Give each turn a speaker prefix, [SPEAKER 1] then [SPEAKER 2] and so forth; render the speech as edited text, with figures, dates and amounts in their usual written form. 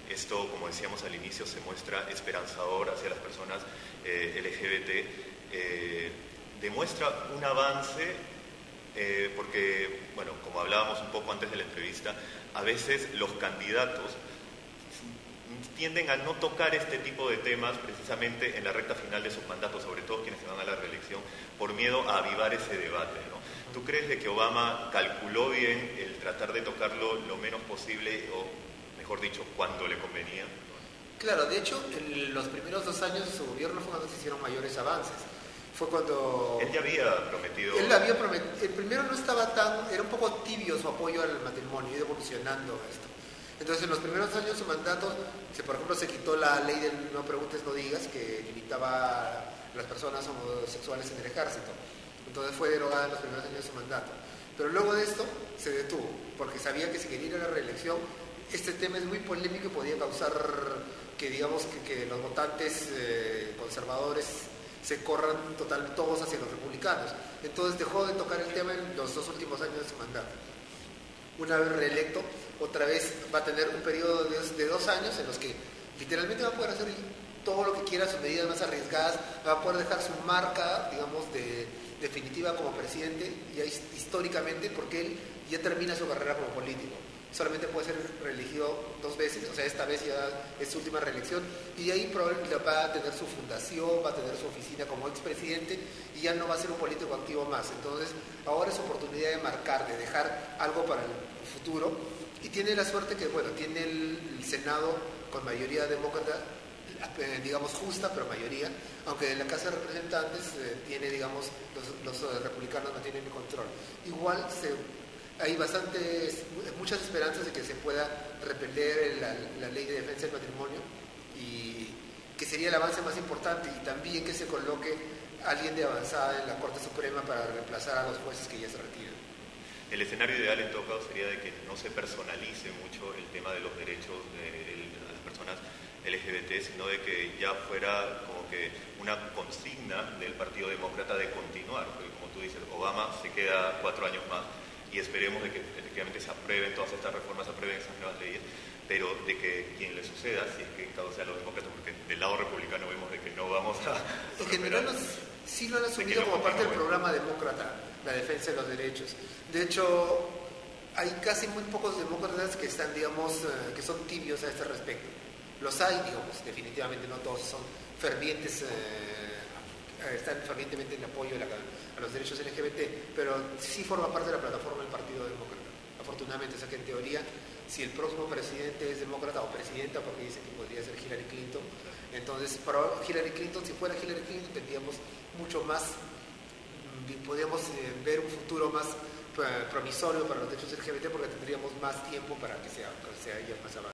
[SPEAKER 1] esto, como decíamos al inicio, se muestra esperanzador hacia las personas LGBT, demuestra un avance, porque, bueno, como hablábamos un poco antes de la entrevista, a veces los candidatos tienden a no tocar este tipo de temas precisamente en la recta final de sus mandatos, sobre todo quienes se van a la reelección, por miedo a avivar ese debate, ¿no? ¿Tú crees de que Obama calculó bien el tratar de tocarlo lo menos posible, o mejor dicho, cuando le convenía?
[SPEAKER 2] Claro, de hecho, en los primeros 2 años de su gobierno fue cuando se hicieron mayores avances. Fue cuando...
[SPEAKER 1] Él ya había prometido...
[SPEAKER 2] Él había prometido... El primero no estaba tan... Era un poco tibio su apoyo al matrimonio, iba evolucionando esto. Entonces, en los primeros años de su mandato, por ejemplo, se quitó la ley del no preguntes, no digas, que limitaba a las personas homosexuales en el ejército. Entonces fue derogada en los primeros años de su mandato. Pero luego de esto se detuvo, porque sabía que si quería ir a la reelección, este tema es muy polémico y podía causar que, digamos, que los votantes conservadores se corran todos hacia los republicanos. Entonces dejó de tocar el tema en los 2 últimos años de su mandato. Una vez reelecto, otra vez va a tener un periodo de 2 años en los que literalmente va a poder hacer todo lo que quiera, sus medidas más arriesgadas, va a poder dejar su marca, digamos, definitiva como presidente, ya históricamente, porque él ya termina su carrera como político. Solamente puede ser reelegido 2 veces, o sea, esta vez ya es su última reelección, y de ahí probablemente va a tener su fundación, va a tener su oficina como expresidente, y ya no va a ser un político activo más. Entonces, ahora es oportunidad de marcar, de dejar algo para el futuro, y tiene la suerte que, bueno, tiene el Senado con mayoría demócrata, digamos justa, pero mayoría, aunque en la Casa de Representantes tiene, digamos, los republicanos no tienen el control. Igual hay muchas esperanzas de que se pueda repeler la ley de defensa del matrimonio, y que sería el avance más importante, y también que se coloque alguien de avanzada en la Corte Suprema para reemplazar a los jueces que ya se retiran.
[SPEAKER 1] El escenario ideal en todo caso sería de que no se personalice mucho el tema de los derechos de las personas LGBT, sino de que ya fuera como que una consigna del Partido Demócrata de continuar, porque como tú dices, Obama se queda 4 años más, y esperemos de que efectivamente se aprueben todas estas reformas, se aprueben esas nuevas leyes, pero de que quien le suceda, si es que en caso sea los demócratas, porque del lado republicano vemos de que no vamos a...
[SPEAKER 2] En general sí lo han asumido como parte del programa demócrata, la defensa de los derechos. De hecho, hay casi muy pocos demócratas que están, digamos, que son tibios a este respecto. Los hay, digamos, definitivamente no todos son fervientes, están fervientemente en apoyo a los derechos LGBT, pero sí forma parte de la plataforma del Partido Demócrata, afortunadamente. O sea que en teoría, si el próximo presidente es demócrata o presidenta, porque dice que podría ser Hillary Clinton, entonces para Hillary Clinton, si fuera Hillary Clinton, tendríamos mucho más, podríamos ver un futuro más promisorio para los derechos LGBT, porque tendríamos más tiempo para que sea más avanzado.